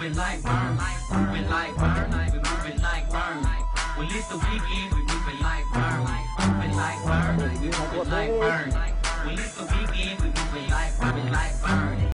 moving like burn, moving like burn, we moving like burn. Well, it's the weekend, we moving like burn, moving like burn, we moving like burn. Well, it's the weekend, we moving like burn.